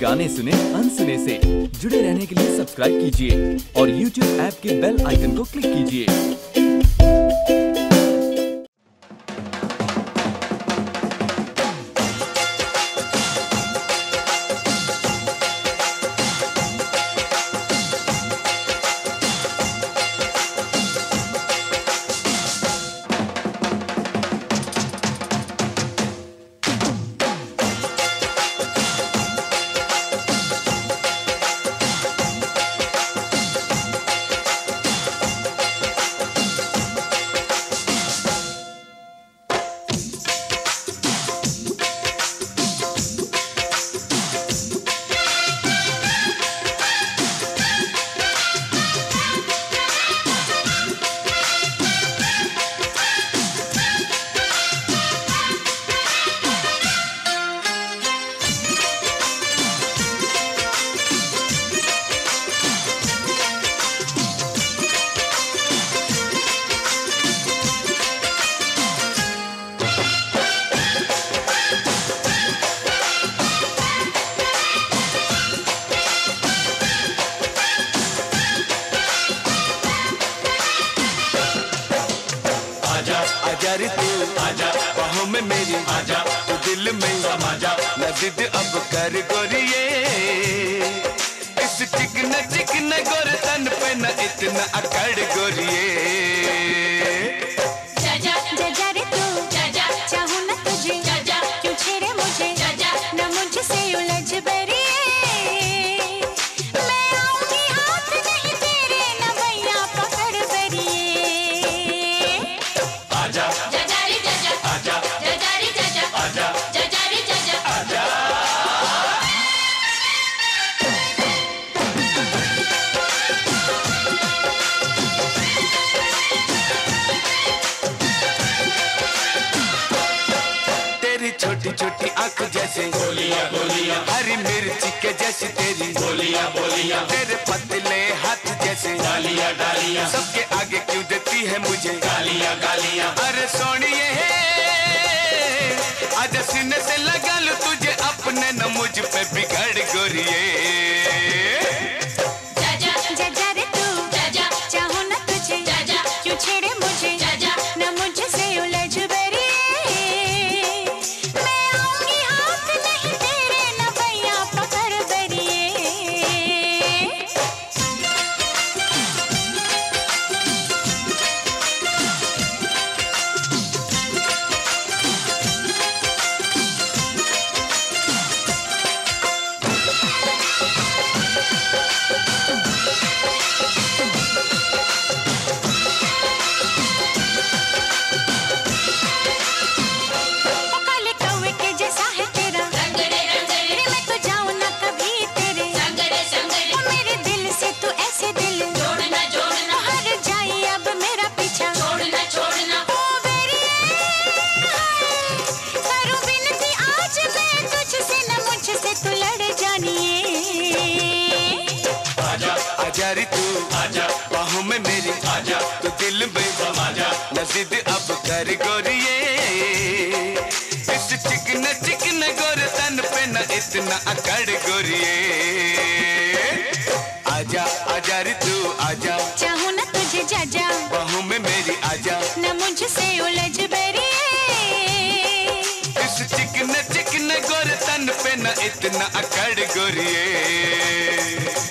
गाने सुने अनसुने से। जुड़े रहने के लिए सब्सक्राइब कीजिए और YouTube ऐप के बेल आइकन को क्लिक कीजिए। आजा रे तू आजा, बाहों में मेरी आजा, तू दिल में समा जा, न जिद अब कर गोरिये। इस चिकन गोर तन पे न इतना अकड़ गोरिये। जा रे तू जा, चाहूं न तुझे जा, क्यों छेड़े मुझे जा, न मुझसे उलझ बरिए। मैं आऊंगी हाथ नहीं तेरे, न भैया पकड़ बरिए। आजा रे जा, आजा रे जा, आजा रे जा, आजा। तेरी छोटी छोटी आंख जैसे गोलियां गोलियां, हरी मिर्ची के जैसी तेरी गोलियां गोलियां, तेरे पतले हाथ जैसे डालियां डालियां, सबके आगे क्यों देती है मुझे गालियां गालियां। अरे सोनिए आज सीने से लगा लूं तुझे अपने, न मुझ पे बिगड़ गोरिये। जा रे तू जा, चाहूं न तुझे जा, क्यों छेड़े मुझे जा, न मुझसे उलझ बरिए। मैं आऊंगी हाथ नहीं तेरे, न भैया पकड़ बरिए। आजा रे तू आजा, बाहों में मेरी आजा, तू दिल में समा जा, न जिद अब कर गोरिये। इस चिकन गोर तन पे न इतना अकड़ गोरिये। आजा रे तू आजा, चाहूं न तुझे जा, बाहों में मेरी आजा, न मुझसे उलझ बरिए। इस चिकन गोर तन पे न इतना अकड़ गोरिये।